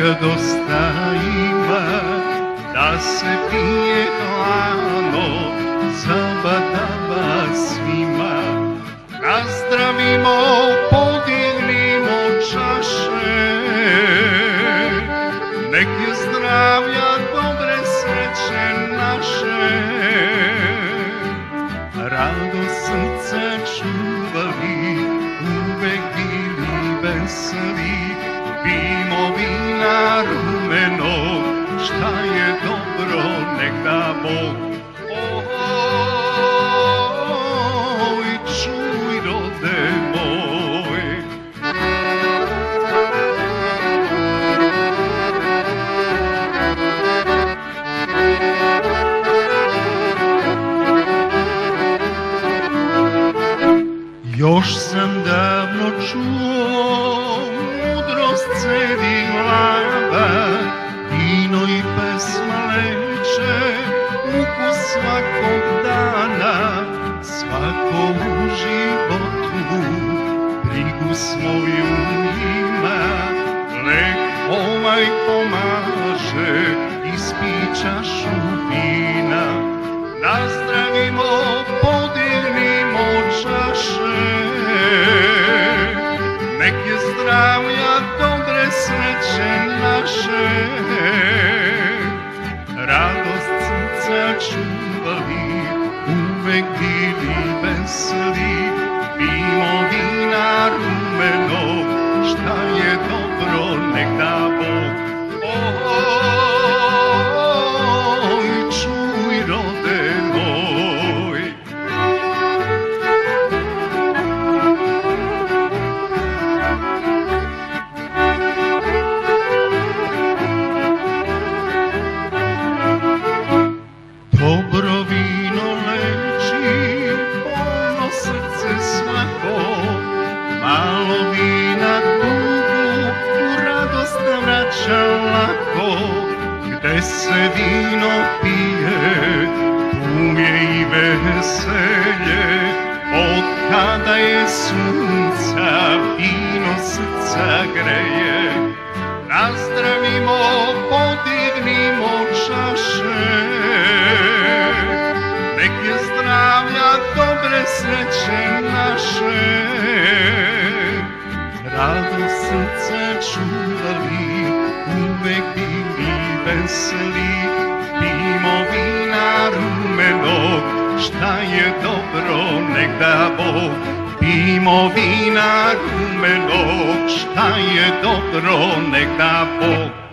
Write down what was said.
dosta ima da se pije hladno, zabadava svima. Nazdravimo, podignimo čaše, nek je zdravlja, dobre sreće naše. Rado srca čuvali, uvek bili veseli, pimo vina rumenog, šta je dobro nek da Bog. Oj, čuj rode moj, još sam davno čuo mudrost cedi glava, vino i pesma leče ukus svakog dana. Svako u životu brigu svoju ima, lek ovaj pomaže, ispi čašu vina. Nazdravimo, podignimo čaše, nek je zdravlja, dobre sreće naše. Radost srca čuvali, uvek bili veseli, pimo vina rumenog, šta je dobro nek da Bog. Oj, čuj rode moj, dobro vino leči bolno srce svako, malo vina tugu u radost vraća lako. Gde se vino pije, tu je i veselje, od kada je sunca vino srca greje. Nazdravimo, podignimo čaše, nek je zdravlja, dobre sreće naše. Radost srca čuvali, uvek bili veseli, pimo vina rumenog, šta je dobro nek da Bog. Pimo vina rumenog, šta je dobro nek da Bog.